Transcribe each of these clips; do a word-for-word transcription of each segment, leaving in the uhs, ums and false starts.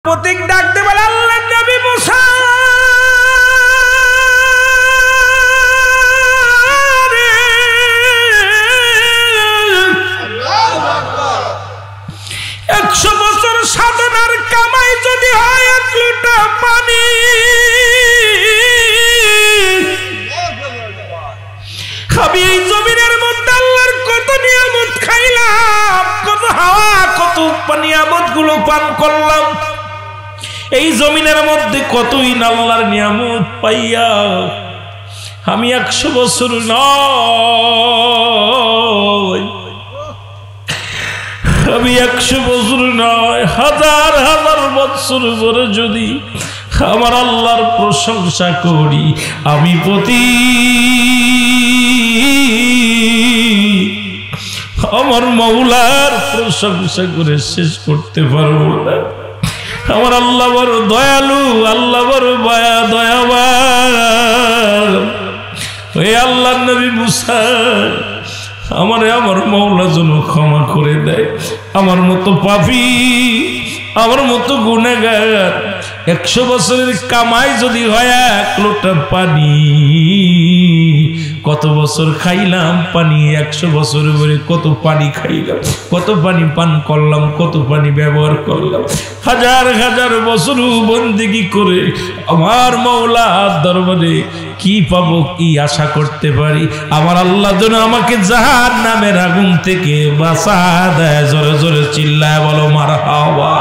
প্রতীক ডাকতে বলে আল্লাহর নবী মুসা একশো বছর সাধনার কামাই যদি হয় এক লোটা পানি, আমি এই জমিনের মধ্যে আল্লাহর কত নিয়ামত খাইলাম, কত হাওয়া কত নিয়ামত গুলো পান করলাম, এই জমিনের মধ্যে কতই না আল্লাহর নিয়ামত পাইয়া আমি একশো বছর নয়, আমি একশো বছর নয় হাজার হাজার বছর পরে যদি আমার আল্লাহর প্রশংসা করি, আমি প্রতি আমার মাওলার প্রশংসা করে শেষ করতে পারবো না। আমার আল্লাহ বড় দয়ালু, আল্লাহ বড় মায়া দয়াবান। ওই আল্লাহর নবী মুসা আমারে আমার মাওলা যেন ক্ষমা করে দেয়, আমার মতো পাপী, আমার মতো গুনাহগার একশো বছরের কামাই যদি হয় এক লোটা পানি, কত বছর খাইলাম পানি, একশো বছর ধরে কত পানি খাইলাম, কত পানি পান করলাম, কত পানি ব্যবহার করলাম, হাজার হাজার বছর বন্দেগী করে আমার মাওলার দরবারে কি পাবো, কি আশা করতে পারি? আমার আল্লাহ যেন আমাকে জাহান্নামের আগুন থেকে বাঁচা দেয়। জোরে জোরে চিল্লায় বলো মারহাবা।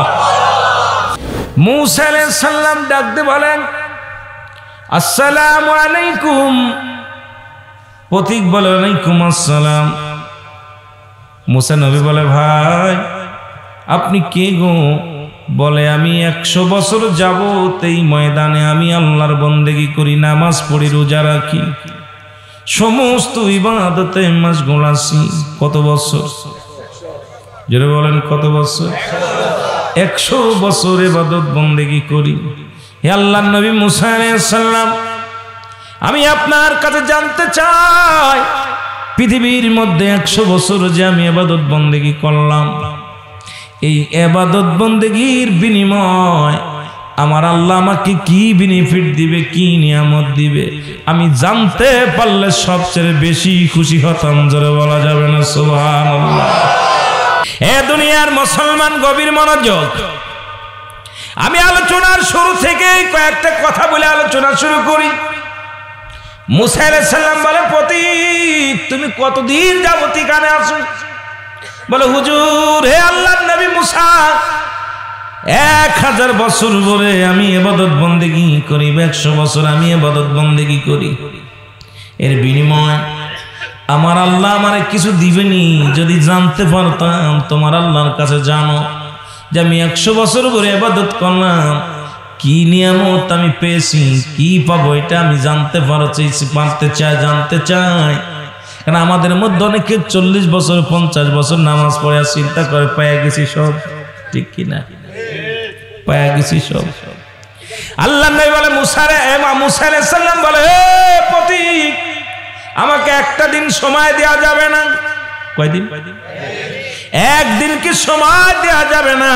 মুসা আলাইহিস সালাম ডাকতে বলেন আসসালামু আলাইকুম। প্রতীক বলে ওয়ালাইকুম আসসালাম। মুসা নবী বলে ভাই আপনি কে গো? বলে আমি একশো বছর যাবত এই ময়দানে আমি আল্লাহর বন্দেগী করি, নামাজ পড়ি, রোজা রাখি, সমস্ত ইবাদতে মাশগুল আছি। কত বছর? যারা বলেন কত বছর? একশো বছর ইবাদত বন্দেগী করি। হে আল্লাহর নবী মুসা আলাইহিস সালাম, আমি আপনার কাছে জানতে চাই পৃথিবীর মধ্যে একশো বছর যে আমি ইবাদত বন্দেগী করলাম, এই ইবাদত বন্দেগীর বিনিময় আমার আল্লাহ আমাকে কি বেনিফিট দিবে, কি নিয়ামত দিবে? আমি জানতে পারলে সবচেয়ে বেশি খুশি হতাম। জোরে বলা যাবে না সুবহানাল্লাহ। এ দুনিয়ার মুসলমান গভীর মনোযোগ। আমি আলোচনার শুরু থেকেই কয়েকটা কথা বলে আলোচনা শুরু করি। মুসা আলাইহিস সালাম বলে প্রতীক তুমি কতদিন যাবত এখানে আছো? বলে হুজুর হে আল্লাহর নবী মুসা এক হাজার বছর ধরে আমি ইবাদত বন্দেগী করি, একশো বছর আমি ইবাদত বন্দেগী করি, এর বিনিময় আমার আল্লাহ আমারে কিছু দিবেনি? যদি জানতে পারতাম তোমার আল্লাহর কাছে জানো যে আমি একশো বছর ধরে ইবাদত করলাম, কি নিয়ামত আমি পেয়েছি, কি পাবো, এটা আমি জানতে পারছি, পারতে চাই, জানতে চাই। কারণ আমাদের মধ্যে অনেকে চল্লিশ বছর পঞ্চাশ বছর নামাজ পড়ে চিন্তা করে পায়া গেছি সব, ঠিক কিনা? পায়া গেছি সব। আল্লাহ নবী বলে মুসা মুসা আলাইহিস সালাম বলে হে প্রতীক আমাকে একটা দিন সময় দেওয়া যাবে না? কয়দিন? একদিন কি সময় দেওয়া যাবে না?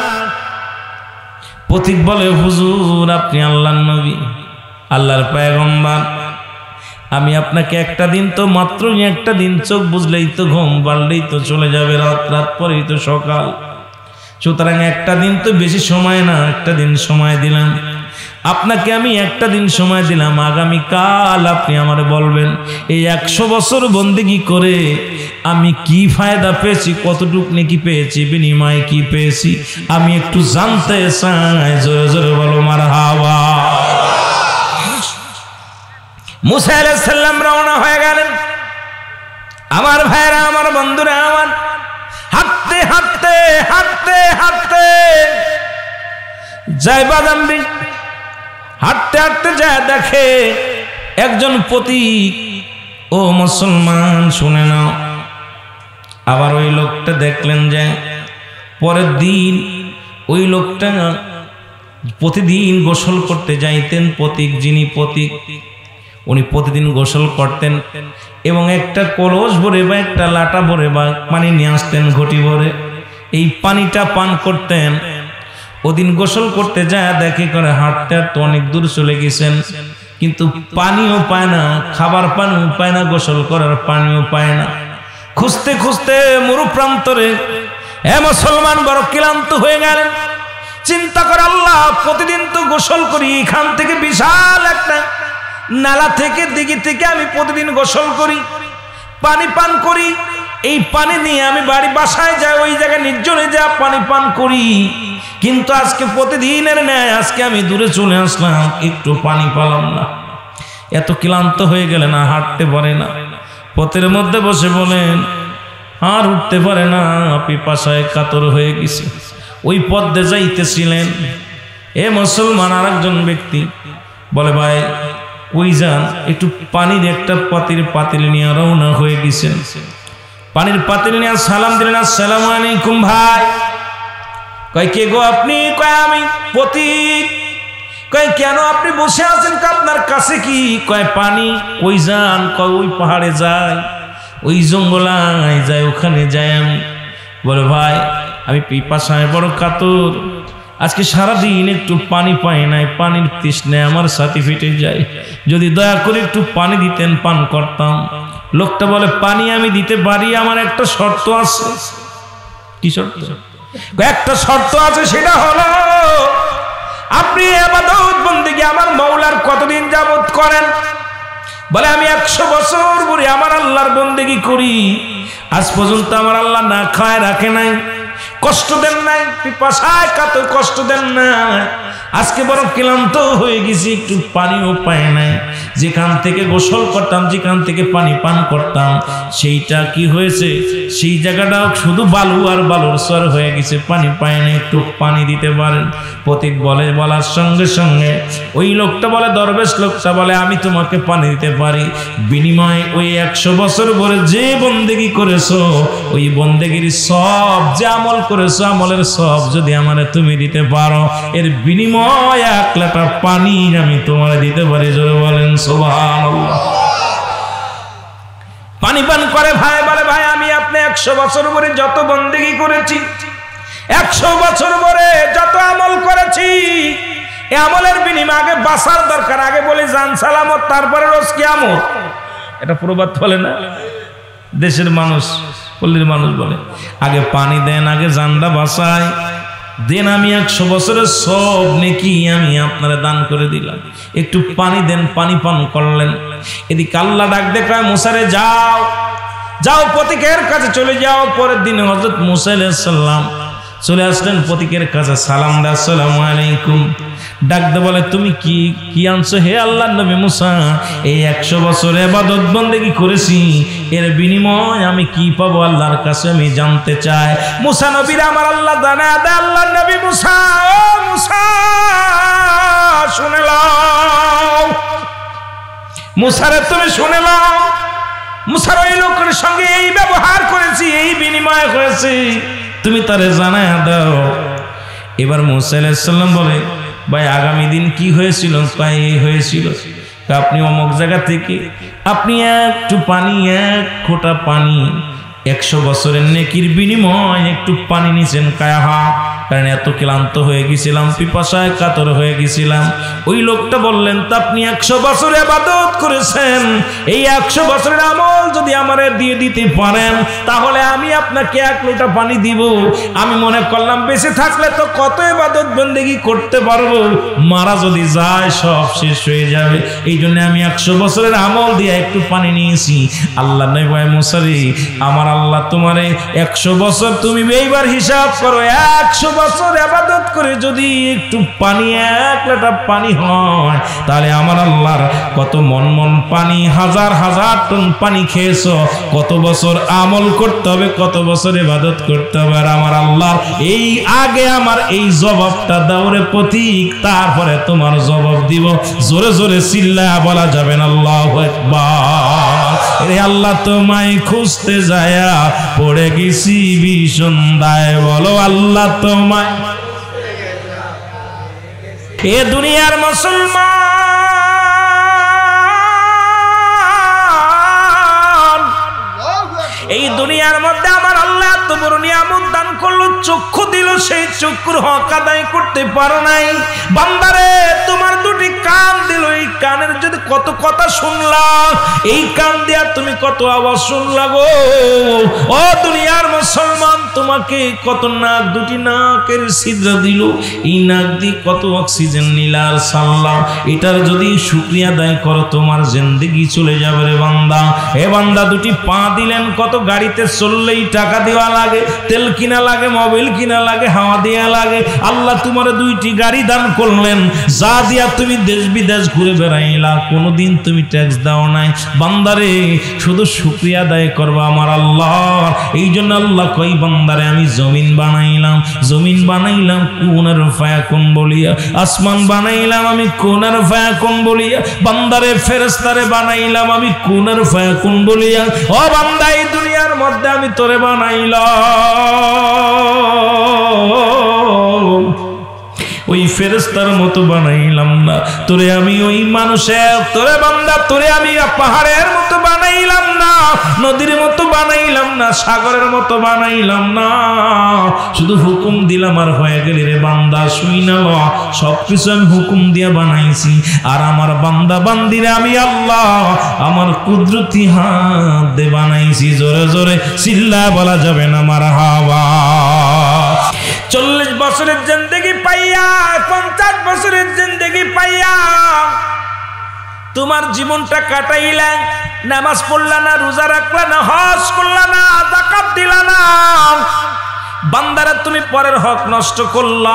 প্রতীক বলে হুজুর আপনি আল্লাহর নবী, আল্লাহর পয়গম্বর, আমি আপনাকে একটা দিন তো মাত্র একটা দিন, চোখ বুঝলেই তো ঘুম, বাড়লেই তো চলে যাবে রাত, রাত পরেই তো সকাল, সুতরাং একটা দিন তো বেশি সময় না, একটা দিন সময় দিলাম আপনাকে, আমি একটা দিন সময় দিলাম। আগামীকাল আপনি আমারে বলবেন এই একশো বছর বন্দেগী করে আমি কি ফায়দা পেয়েছি, কতটুক নাকি পেয়েছি, বিনিময়ে কি পেয়েছি, আমি একটু জানতে চাই। জোরে জোরে বলো মারহাবা। মুসা আলাইহিস সালাম রওনা হয়ে গেলেন। আমার ভাইরা, আমার বন্ধুরা, আমার হাঁটতে হাঁটতে হাঁটতে হাঁটতে যায় বাদামবি, হাঁটতে হাঁটতে যায় দেখে একজন প্রতীক। ও মুসলমান শুনে নাও, আবার ওই লোকটা দেখলেন যে পরের দিন ওই লোকটা প্রতিদিন গোসল করতে যাইতেন। প্রতীক, যিনি প্রতীক, উনি প্রতিদিন গোসল করতেন এবং একটা কলস ভরে বা একটা লাটা ভরে বা পানি নিয়ে আসতেন ঘটি ভরে, এই পানিটা পান করতেন। ওদিন গোসল করতে যায় দেখে করে হাঁটতে হাঁটতে অনেক দূর চলে গেছেন, কিন্তু পানিও পায় না, খাবার পানিও পায় না, গোসল করার পানিও পায় না। খুঁজতে খুঁজতে মরু প্রান্তরে এ মুসলমান বড় ক্লান্ত হয়ে গেলেন। চিন্তা করে আল্লাহ প্রতিদিন তো গোসল করি, এখান থেকে বিশাল একটা নালা থেকে দিঘি থেকে আমি প্রতিদিন গোসল করি, পানি পান করি, এই পানি নিয়ে আমি বাড়ি বাসায় যাই, ওই জায়গায় নির্জনে যা পানি পান করি, কিন্তু আজকে প্রতিদিনের ন্যায় আজকে আমি দূরে চলে আসলাম, একটু পানি পেলাম না। এত ক্লান্ত হয়ে গেলে না, হাঁটতে পারে না, পথের মধ্যে বসে বলেন আর উঠতে পারে না, পিপাসায় কাতর হয়ে গেছে। ওই পথ দিয়ে যাইতেছিলেন এ মুসলমান আর একজন ব্যক্তি বলে ভাই ওই যান, একটু পানির একটা পাতিল পাতিল নিয়ে রওনা হয়ে গেছেন। পানির পাতিল নিয়ে সালাম দিলেন, আসসালামু আলাইকুম ভাই। কয় কে গো আপনি? কয় আমি পথিক। কয় কেন আপনি বসে আছেন, আপনার কাছে কি? কয় পানি। ওই যান। কয় ওই পাহাড়ে যায়, ওই জঙ্গলায় যায়, ওখানে যাই আমি। বলে ভাই আমি পিপাসায় বড় কাতর, আজকে সারাদিন একটু পানি পাই নাই, পানির তৃষ্ণায় আমার সাথে ফেটে যায়, যদি দয়া করে একটু পানি দিতেন পান করতাম। লোকটা বলে পানি আমি দিতে পারি, আমার একটা শর্ত আছে। কি শর্ত? একটা শর্ত আছে, সেটা হলো আপনি ইবাদত বন্দেগী আমার মাওলার কতদিন যাবত করেন? বলে আমি একশো বছর ধরে আমার আল্লাহর বন্দেগী করি, আজ পর্যন্ত আমার আল্লাহ না খায় রাখে নাই, কষ্ট দেন নাই, পিপাসায় কাতর কষ্ট দেন নাই। আজকে বড় ক্লান্ত হয়ে গেছি, একটু পানিও পায় নাই। যেখান থেকে গোসল করতাম, যেখান থেকে পানি পান করতাম, সেইটা কি হয়েছে, সেই জায়গাটাও শুধু বালু আর বালুর সর হয়ে গেছে, পানি পায় না, একটু পানি দিতে পারেন? পথিক বলে, বলার সঙ্গে সঙ্গে ওই লোকটা বলে, দরবেশ লোকটা বলে আমি তোমাকে পানি দিতে পারি, বিনিময়ে ওই একশো বছর পরে যে বন্দেগী করেছো, ওই বন্দেগীর সব যে আমল করেছো, আমলের সব যদি আমারে তুমি দিতে পারো, এর বিনিময় এক লিটার পানি আমি তোমারে দিতে পারি। জোরে বলেন সুবহানাল্লাহ। পানি পান করে ভাই, বলে ভাই আমি আপনি একশো বছর পরে যত বন্দেগী করেছি, একশো বছর পরে যত আমল করেছি, এই আমলের বিনিময়ে আগে বাঁচার দরকার, আগে বলি জান সালামত, তারপরে রোজ কিয়ামত। এটা প্রবাদ বলে না, দেশের মানুষ, পল্লীর মানুষ বলে আগে পানি দেন, আগে জানটা বাঁচায় দেন, আমি একশো বছরের সব নেকি আমি আপনারা দান করে দিলাম, একটু পানি দেন। পানি পান করলেন। এদিকে আল্লাহ ডাক দেখায়, মুসারে যাও, যাও পথিকের কাছে চলে যাও। পরের দিনে হযরত মুসা আলাইহিস সালাম চলে আসলেন পথিকের কাছে, সালাম দা, আসসালামু আলাইকুম। ডাকতে বলে তুমি কি কি আনছো হে আল্লাহর নবী মুসা? এই একশো বছর ইবাদত বন্দেগী করেছি, এর বিনিময় আমি কি পাবো আল্লাহর কাছে আমি জানতে চাই। মুসা নবীর আমার আল্লাহ জানা দেয়, আল্লাহর নবী মুসা, ও মুসা শুনে নাও, মুসারে তুমি শুনে নাও, মুসার ওই লোকের সঙ্গে এই ব্যবহার করেছি, এই বিনিময় হয়েছে, তুমি তারে জানায় দাও। এবার মুসা আলাইহিস সালাম বলে, ভাই আগামী দিন কি হয়েছিল? তাই হয়েছিল আপনি অমুক জায়গা থেকে আপনি একটু পানি, এক ফোঁটা পানি, একশো বছরের নেকির বিনিময় একটু পানি নিছেন। কায়া, কারণ এত ক্লান্ত হয়ে গেছিলাম, পিপাসায় কাতর হয়ে গেছিলাম। ওই লোকটা বললেন, তা আপনি একশো বছর ইবাদত করেছেন, এই একশো বছরের আমল যদি আমারে দিয়ে দিতে পারেন, তাহলে আমি আপনাকে এক লোটা পানি দিব। আমি মনে করলাম বেঁচে থাকলে তো কত ইবাদত বন্দেগী করতে পারবো, মারা যদি যায় সব শেষ হয়ে যাবে, এই জন্য আমি একশো বছরের আমল দিয়ে একটু পানি নিয়েছি। আল্লাহ নবী ভাই মুসারি, আমার আল্লাহ তোমারে একশো বছর, তুমি এইবার হিসাব করো, একশো বছর ইবাদত করে যদি একটু পানি, এক লিটার পানি হয়, তাহলে আমার আল্লাহর কত মন মন পানি, হাজার হাজার টন পানি খেয়েছো, কত বছর আমল করতে হবে, কত বছর ইবাদত করতে হবে। আর আমার আল্লাহর এই আগে আমার এই জবাবটা দাও রে পথিক, তারপরে তোমার জবাব দিব। জোরে জোরে চিল্লায়া বলা যাবে না আল্লাহু আকবার। রে আল্লাহ তোমায় খুঁজতে যায়া পড়ে গেছি বিসন্ধায়, বলো আল্লাহ তোমায়। এ দুনিয়ার মুসলমান, এই দুনিয়ার মধ্যে আমার আল্লাহ এত বড় নিয়ামত দান করলো, চক্ষু দিল, সেই চক্ষুর হক আদায় করতে পারো নাই। বান্দারে তোমার দুটি কান দিল, এই কানের যদি কত কথা শুনলা, এই কান দিয়া তুমি কত আওয়াজ শুনলা গো। ও দুনিয়ার মুসলমান, তোমাকে কত নাক, দুটি নাকের ছিদ্র দিল, এই নাক দিয়ে কত অক্সিজেন নিলা আর সাল্লাম। এটার যদি শুকরিয়া আদায় করো তোমার জিন্দেগি চলে যাবে রে বান্দা। এ বান্দা দুটি পা দিলেন, কত গাড়িতে চললেই টাকা দেওয়া লাগে, তেল কিনা লাগে, মোবাইল কিনা লাগে, হাওয়া দেওয়া লাগে। আল্লাহ তোমার দুইটি গাড়ি দান করলেন, যা দিয়া তুমি দেশ বিদেশ ঘুরে বেড়াইলা, কোনোদিন তুমি ট্যাক্স দাও নাই। বান্দারে শুধু শুকরিয়া আদায় করবা আমার আল্লাহ। এই জন্য আল্লাহ কই বান্দারে আমি জমিন বানাইলাম, জমিন বানাইলাম কুনার ফায়াকুন বলিয়া, আসমান বানাইলাম আমি কুনার ফায়াকুন বলিয়া, বান্দারে ফেরেশতারে বানাইলাম আমি কুনার ফায়াকুন বলিয়া। ও বান্দা, এই দুনিয়ার মধ্যে আমি তোরে বানাইলাম, ওই ফেরেশতার মতো বানাইলাম না তোরে আমি, ওই মানুষের তোরে বান্দা তোরে আমি পাহাড়ের মতো বানাইলাম না, নদীর মতো বানাইলাম না, সাগরের মতো বানাইলাম না। শুধু হুকুম দিলাম আর হয়ে গেলি রে বান্দা। শুই না সবকিছু আমি হুকুম দিয়া বানাইছি, আর আমার বান্দা বান্দিরে আমি আল্লাহ আমার কুদরতি হাত দিয়ে বানাইছি। জোরে জোরে চিল্লা বলা যাবে না মারহাবা। চল্লিশ বছরের জিন্দেগি পাইয়া, পঞ্চাশ বছরের জিন্দেগি পাইয়া তোমার জীবনটা কাটাইলা, নামাজ পড়লা না, রোজা রাখলা না, হজ করলা না, যাকাত দিলা না। বান্দারা তুমি পরের হক নষ্ট করলা।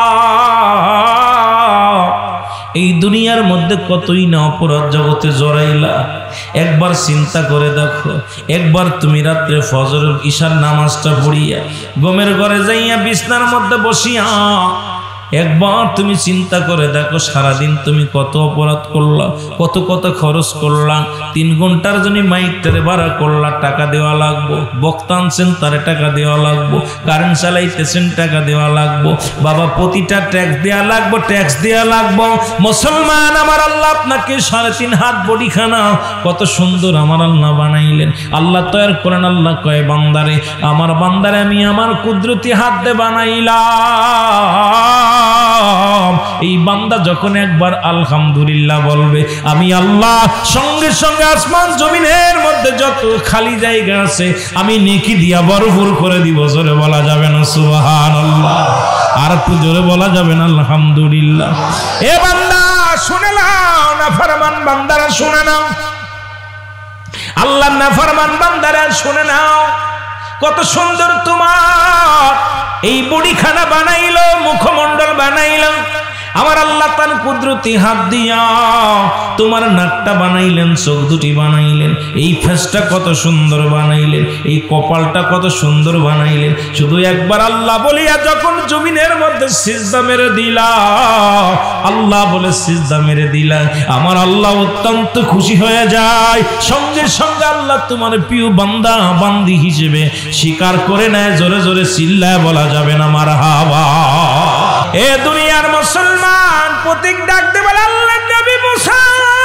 এই দুনিয়ার মধ্যে কতই না অপরাধ জগতে জড়াইলা। একবার চিন্তা করে দেখো, একবার তুমি রাত্রে ফজরের ঈশার নামাজটা পড়িয়া গমের ঘরে যাইয়া বিছনার মধ্যে বসিয়া একবার তুমি চিন্তা করে দেখো, সারাদিন তুমি কত অপরাধ করলা, কত কত খরচ করলা। তিন ঘন্টার জন্য মাইকটারে ভাড়া করলা, টাকা দেওয়া লাগবো। বক্তা আনছেন তারে টাকা দেওয়া লাগবো, কারেন্ট চালাইতেছেন টাকা দেওয়া লাগবো, বাবা প্রতিটা ট্যাক্স দেওয়া লাগবো, ট্যাক্স দেওয়া লাগবো। মুসলমান, আমার আল্লাহ আপনাকে সাড়ে তিন হাত বডিখানা কত সুন্দর আমার আল্লাহ বানাইলেন। আল্লাহ তৈরি করেন, আল্লাহ কয় বান্দারে, আমার বান্দারে আমি আমার কুদরতি হাত দিয়ে বানাইলাম। এই বান্দা যখন একবার আলহামদুলিল্লাহ বলবে, আমি আল্লাহ সঙ্গে সঙ্গে আসমান জমিনের মধ্যে যত খালি জায়গা আছে আমি নেকি দিয়া ভরপুর করে দিব। জোরে বলা যাবে না সুবহানাল্লাহ? আর একটু জোরে বলা যাবে না আলহামদুলিল্লাহ? এ বান্দা শুনে নাও, নাফরমান বান্দারা শুনে নাও, আল্লাহর নাফরমান বান্দারা শুনে নাও, কত সুন্দর তোমার এই বডিখানা বানাইলো, মুখমণ্ডল বানাইলো। আমার আল্লাহ তার কুদরতি হাত দিয়া তোমার নাকটা বানাইলেন, চোখ দুটি বানাইলেন, এই ফেসটা কত সুন্দর বানাইলেন, এই কপালটা কত সুন্দর বানাইলেন। শুধু একবার আল্লাহ বলিয়া যখন জমিনের মধ্যে সিজদা মেরে দিলা, আল্লাহ বলে সিজদা মেরে দিলা, আমার আল্লাহ অত্যন্ত খুশি হয়ে যায়। সঙ্গে সঙ্গে আল্লাহ তোমার প্রিয় বান্দা বান্দি হিসেবে স্বীকার করে নেয়। জোরে জোরে চিল্লায় বলা যাবে না মারহাবা? এ দুনিয়ার মুসলমান, প্রতীক ডাকতে বলে আল্লাহ নবী মুসা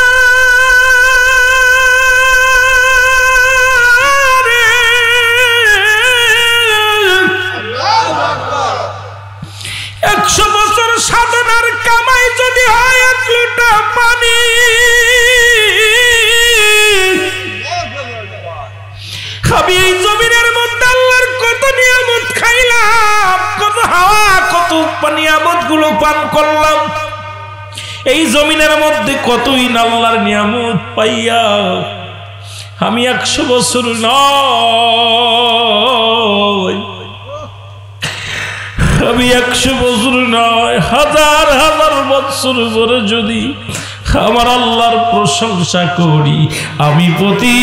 একশো বছর সাধনার কামাই যদি হয় এক লোটা পানি, খাবি এই জমিনের মধ্যে আল্লাহর কত নিয়ামত খাইলাম, কত হাওয়া, কত নিয়ামত গুলো পান করলাম। এই জমিনের মধ্যে কতই না আল্লাহর নিয়ামত পাইয়া আমি একশো বছর নয়, আমি একশো বছর নয়, হাজার হাজার বছর পরে যদি আমার আল্লাহর প্রশংসা করি, আমি প্রতি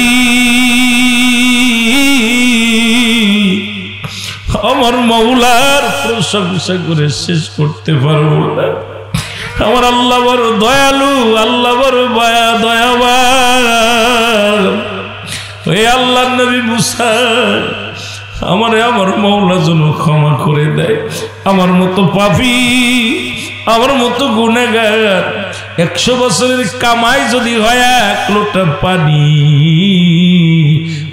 আমার মৌলার প্রশংসা করে শেষ করতে পারবো না। আমার আল্লাহ বড় দয়ালু, আল্লাহ বড় দয়া দয়াবান। ওই আল্লাহর নবী মুসা আমারে আমার মৌলা যেন ক্ষমা করে দেয়। আমার মতো পাপী, আমার মতো গুনাহগার, একশো বছরের কামাই যদি হয় এক লোটা পানি,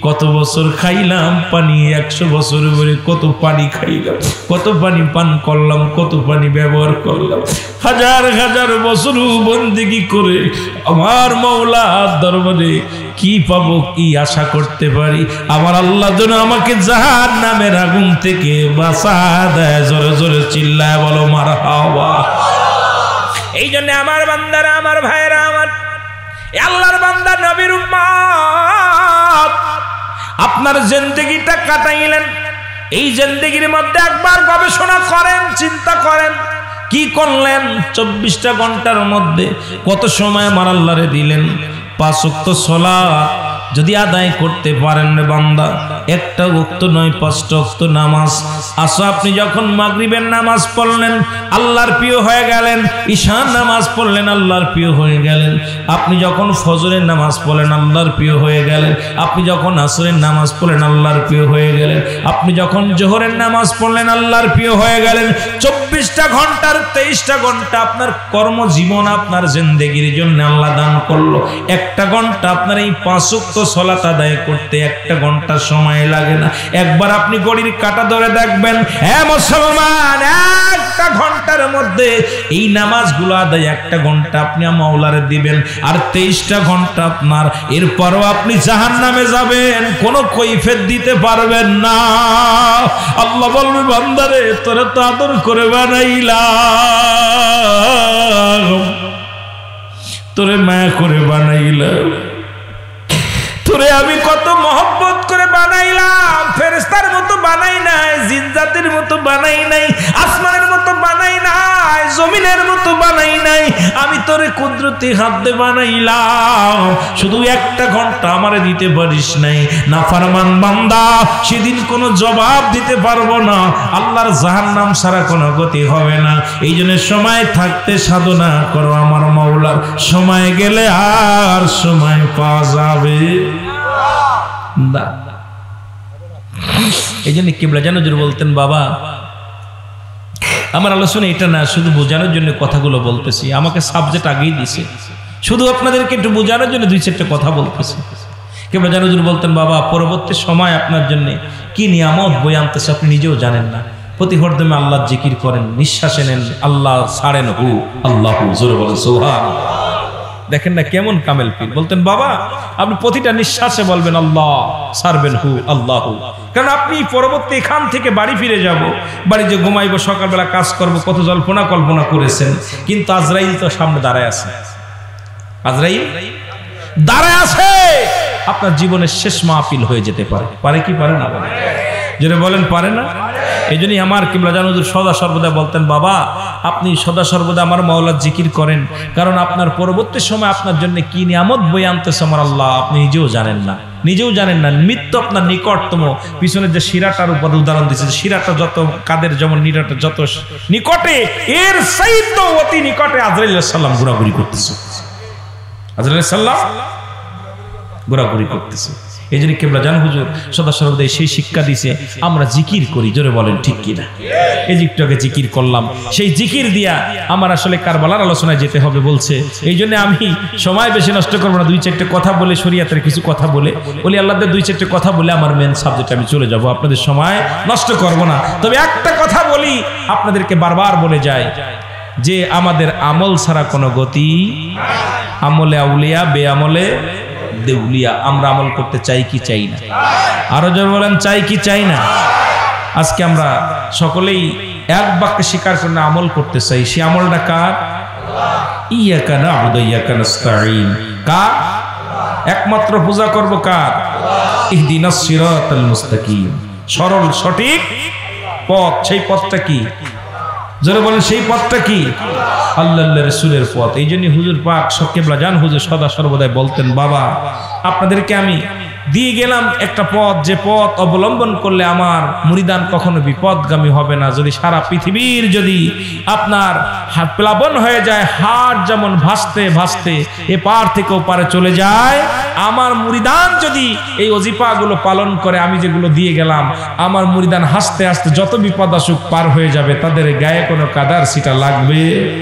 কত বছর খাইলাম পানি, একশো বছর ধরে কত পানি খাইলাম, কত পানি পান করলাম, কত পানি ব্যবহার করলাম, হাজার হাজার বছর বন্দেগী করে আমার মাওলার দরবারে কি পাবো, কি আশা করতে পারি? আমার আল্লাহ যেন আমাকে জাহান্নামের আগুন থেকে বাঁচা দেয়। জোরে জোরে চিল্লায় বলো মারহাবা। এই জন্য আমার বান্দারা, আমার ভাইরা, আমার আল্লাহর বান্দা নবীর উম্মত, আপনার জিন্দেগিটা কাটাইলেন, এই জিন্দেগির মধ্যে একবার গবেষণা করেন, চিন্তা করেন কি করলেন চব্বিশটা ঘন্টার মধ্যে, কত সময় আমার আল্লাহরে দিলেন। পাঁচ ওয়াক্ত সালাত যদি আদায় করতে পারেন রে বান্দা, একটা ওয়াক্ত নয় পাঁচটা ওয়াক্ত নামাজ। আসো আপনি যখন মাগরিবের নামাজ পড়লেন আল্লাহর প্রিয় হয়ে গেলেন, ঈশার নামাজ পড়লেন আল্লাহর প্রিয় হয়ে গেলেন, আপনি যখন ফজরের নামাজ পড়লেন আল্লাহর প্রিয় হয়ে গেলেন, আপনি যখন আসরের নামাজ পড়লেন আল্লাহর প্রিয় হয়ে গেলেন, আপনি যখন জোহরের নামাজ পড়লেন আল্লাহর প্রিয় হয়ে গেলেন। চব্বিশটা ঘন্টার তেইশটা ঘন্টা আপনার কর্মজীবন, আপনার জিন্দেগির জন্য আল্লাহ দান করলো। একটা ঘন্টা আপনার এই পাঁচ ওয়াক্ত সালাত আদায় করতে একটা ঘন্টা সময় লাগে না। একবার আপনি ঘড়ির কাঁটা ধরে দেখবেন, হ্যাঁ মুসলমান, একটা ঘন্টার মধ্যে এই নামাজগুলো আদায় একটা ঘন্টা আপনি মাওলারে দিবেন, আর তেইশটা ঘন্টা আপনার। এরপরও আপনি জাহান্নামে যাবেন, কোনো কৈফিয়ত দিতে পারবেন না। আল্লাহ বলবে, বান্দারে তোরে তো আদর করে বানাইলাম, তোরে মায়া করে বানাইলাম, তোরে আমি কত মহব্বত করে বানাইলাম। ফেরেশতার মতো বানাই নাই, জিনজাতির মতো বানাই নাই, আসমানের মতো বানাই নাই, জমিনের মতো বানাই নাই, আমি তোরে কুদরতি হাত দিয়ে বানাইলাম। শুধু একটা ঘন্টা আমারে দিতে পারিস নাই। নাফরমান বান্দা, সেদিন কোনো জবাব দিতে পারবো না, আল্লাহর জাহান্নাম ছাড়া কোনো গতি হবে না। এই জন্য সময় থাকতে সাধনা করো আমার মাওলার, সময় গেলে আর সময় পাওয়া যাবে না। এই জন্য কিবলা জানো জোর বলতেন, বাবা আমার আলোচনা এটা না, শুধু বোঝানোর জন্য কথাগুলো বলতেছি, আমাকে সাবজেক্ট আগেই দিছে, শুধু আপনাদেরকে একটু বোঝানোর জন্য দুই চারটে কথা বলতেছি। কিবলা জানো জোর বলতেন, বাবা পরবর্তী সময় আপনার জন্য কি নিয়ামত বই আনতেছে আপনি নিজেও জানেন না। প্রতি হরদমে আল্লাহ জিকির করেন, নিঃশ্বাসে নেন আল্লাহ, ছাড়েন হু আল্লাহ, জোরে বলেন সুবহানাল্লাহ। দেখেন না কেমন কামেল পীর। বলতেন, বাবা আপনি প্রতিটা নিঃশ্বাসে বলবেন আল্লাহ, ছাড়বেন হু আল্লাহ, কারণ আপনি পরবর্তী এখান থেকে বাড়ি ফিরে যাব, বাড়ি যে ঘুমাইবো, সকালবেলা কাজ করব, কত জল্পনা কল্পনা করেছেন, কিন্তু আজরাইল তো সামনে দাঁড়ায় আছে, আজরাইল দাঁড়ায় আছে, আপনার জীবনের শেষ মাহফিল হয়ে যেতে পারে। পারে কি পারে না? যেটা বলেন পারে না। এই জন্যই আমার কিবলা জান হুজুর সদা সর্বদা বলতেন, বাবা আপনি সদা সর্বদা আমার মাওলার জিকির করেন, কারণ আপনার পরবর্তী সময় আপনার জন্য কি নিয়ামত বই আনতেছে আমার আল্লাহ আপনি নিজেও জানেন না, নিজেও জানেন না। মৃত্যু আপনার নিকটতম, পিছনে যে শিরাটার উপর উদাহরণ দিচ্ছে, শিরাটা যত কাদের যেমন নিরাটা যত নিকটে, এর চাইতে অতি নিকটে আজরাইল আলাইহিস সালাম ঘোরাঘুরি করতেছে, আজরাইল আলাইহিস সালাম ঘোরাঘুরি করতেছে। এই জন্য কিবলা জান হুজুর সদা সর্বদা সেই শিক্ষা দিছে, আমরা জিকির করি, জোরে বলেন ঠিক কিনা। এই জিকটাকে জিকির করলাম, সেই জিকির দিয়া আমার আসলে কারবালার আলোচনায় যেতে হবে বলছে। এই জন্য আমি সময় বেশি নষ্ট করবো না, দুই চারটে কথা বলে, শরীয়তের কিছু কথা বলে, বলি আল্লাহদের দুই চারটে কথা বলে আমার মেন সাবজেক্টে আমি চলে যাব, আপনাদের সময় নষ্ট করব না। তবে একটা কথা বলি, আপনাদেরকে বারবার বলে যায় যে আমাদের আমল ছাড়া কোনো গতি, আমলে আউলিয়া বে আমলে দেউলিয়া। আমরা আমল করতে চাই কি চাই না? আরো জোরে বলেন, চাই কি চাই না? আজকে আমরা সকলেই এক বাক্যে স্বীকার করে আমল করতে চাই, সে আমলটা কার? ইয়াকা না'বুদু ওয়া ইয়াকা নাস্তাঈন। কার? একমাত্র পূজা করব কার? ইহদিনাস সিরাতাল মুস্তাকিম, সরল সঠিক পথ। সেই পথটা কি? জোরে বলেন, সেই পথটা কি? আল্লাহর রাসূলের পথ। এই জন্য হুজুর পাক কিবলা জান হুজুর সদা সর্বদাই বলতেন, বাবা আপনাদেরকে আমি দিয়ে গেলাম একটা পথ, যে পথ অবলম্বন করলে আমার মুরিদান কখনো বিপদগামী হবে না। যদি সারা পৃথিবীর যদি আপনার হাত প্লাবন হয়ে যায়, হাট যেমন ভাসতে ভাসতে এ পার থেকে ও পারে চলে যায়, আমার মুরিদান যদি এই ওজিফাগুলো পালন করে, আমি যেগুলো দিয়ে গেলাম, আমার মুরিদান হাসতে হাসতে যত বিপদ আসুক পার হয়ে যাবে, তাদের গায়ে কোনো কাদার ছিটা লাগবে।